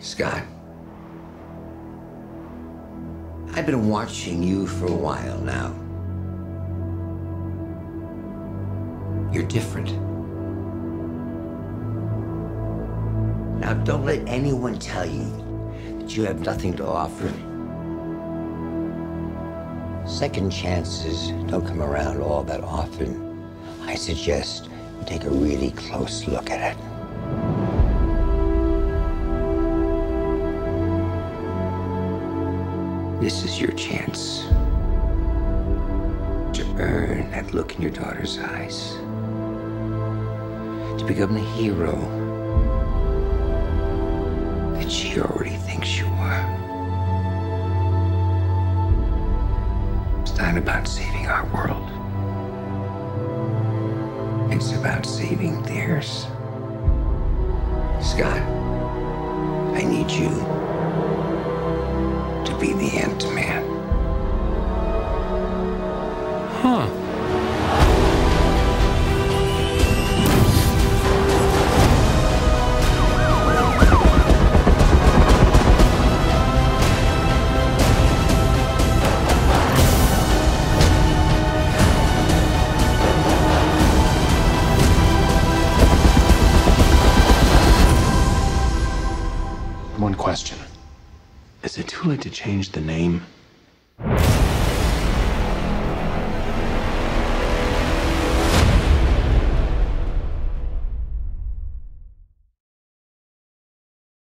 Scott, I've been watching you for a while now. You're different. Now, don't let anyone tell you that you have nothing to offer. Second chances don't come around all that often. I suggest you take a really close look at it. This is your chance to earn that look in your daughter's eyes, to become the hero that she already thinks you are. It's not about saving our world. It's about saving theirs. Scott, I need you to be the Ant-Man. Huh. One question. Is it too late to change the name?